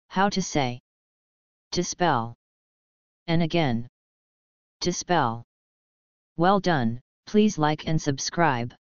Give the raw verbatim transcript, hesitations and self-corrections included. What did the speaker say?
How to say dispel. And again. Dispel. Well done, please like and subscribe.